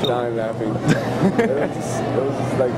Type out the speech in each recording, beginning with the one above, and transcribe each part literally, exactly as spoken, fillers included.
dying laughing. It was just, it was just like.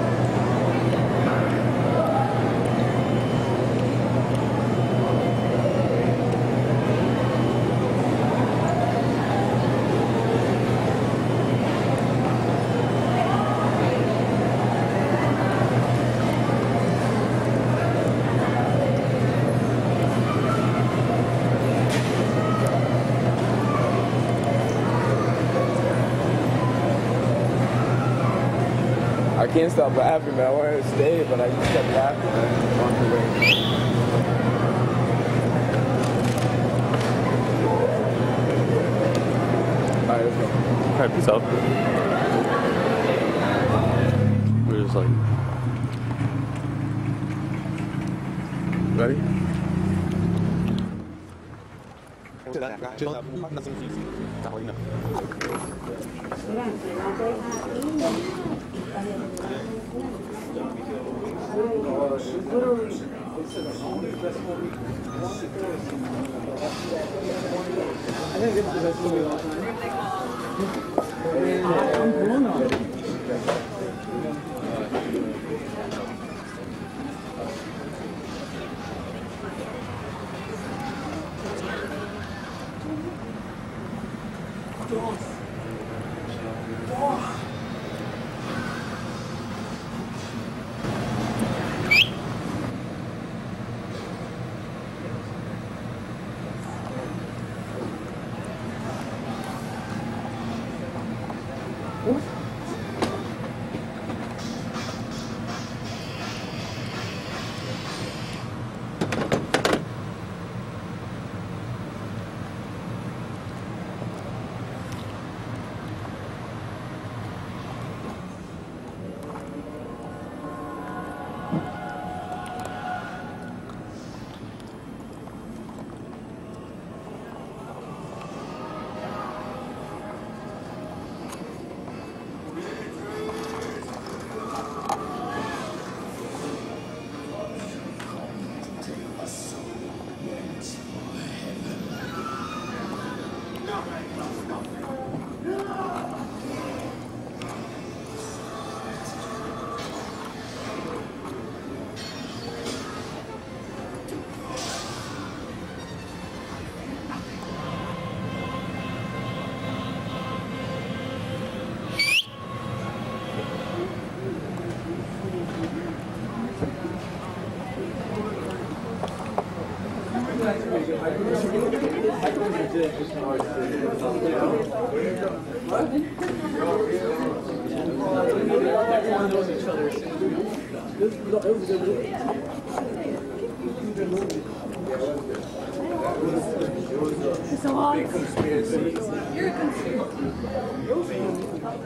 I can't stop laughing, man. I wanted to stay, but I just kept laughing, man. Walked away. Alright, let's go. Alright, peace out. We're just like... Ready? I think this is the best movie of all time. I'm blown on it. It's a lot. You're a conspiracy.